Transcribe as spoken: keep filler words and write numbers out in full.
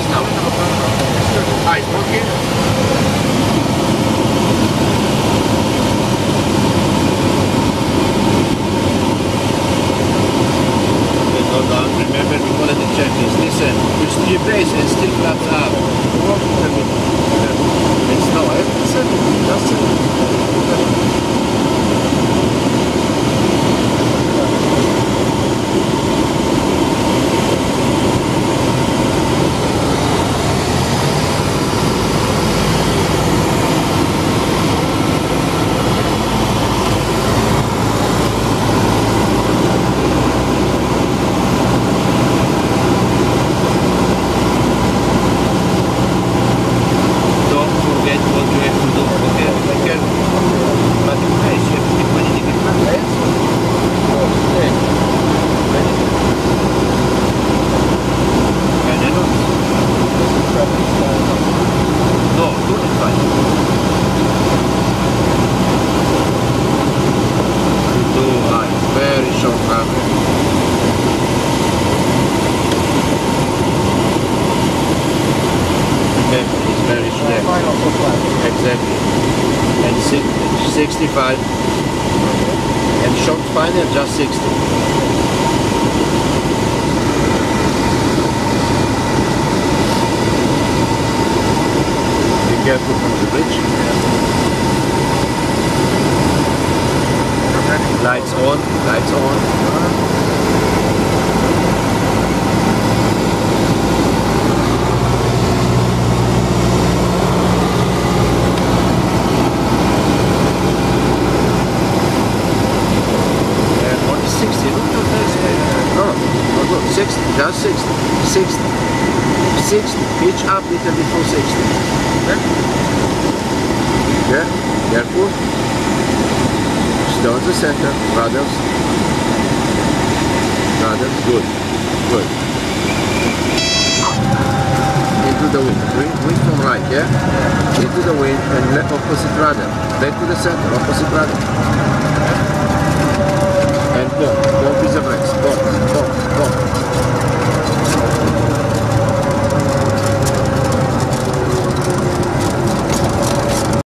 How's now? Ah, it's working? Okay, go down. Remember the quality checklist. Listen, push three brakes and still flaps up. It's no, it's it. That's it. Exactly. And sixty-five. And short final just sixty. Be careful from the bridge. Lights on, lights on. sixty, just sixty, sixty, sixty, pitch up little bit for sixty. Okay? Yeah, careful. Stay on the center, brothers. Brothers, good, good. Into the wind, wind, wind from right, yeah? Into the wind and left opposite rudder. Back to the center, opposite rudder.